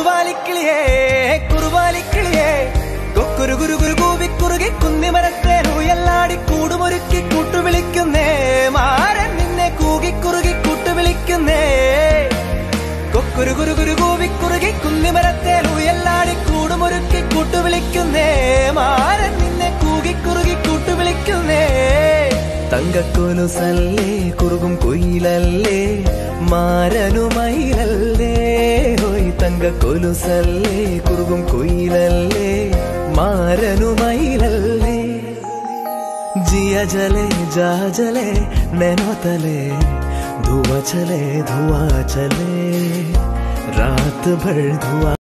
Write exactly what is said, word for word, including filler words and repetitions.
കുറുവാലിക്കിളിയേ കുറുവാലിക്കിളിയേ കൊക്കുരു ഗുരു ഗുരു കൂവി കുറുകി കുന്നിമരത്തേലൂയല്ലാടി കൂടുമൊരുക്കി കൂട്ടുവിളിക്കുന്നേ മാരൻ നിന്നെ കൂകി കുറുകി കൂട്ടുവിളിക്കുന്നേ കൊക്കുരു ഗുരു ഗുരു കൂവി കുറുകി കുന്നിമരത്തേലൂയല്ലാടി കൂടുമൊരുക്കി കൂട്ടുവിളിക്കുന്നേ മാരൻ നിന്നെ കൂകി കുറുകി കൂട്ടുവിളിക്കുന്നേ തങ്കക്കൊലുസല്ലേ കുറുകും കുയിലല്ലേ മാരനുമയിലല്ലേ ഹോയ് തങ്കക്കൊലുസല്ലേ കുറുകും കുയിലല്ലേ മാരനുമയിലല്ലേ जिया जले जा जले नैनो तले धुआं चले धुआं चले रात भर धुआं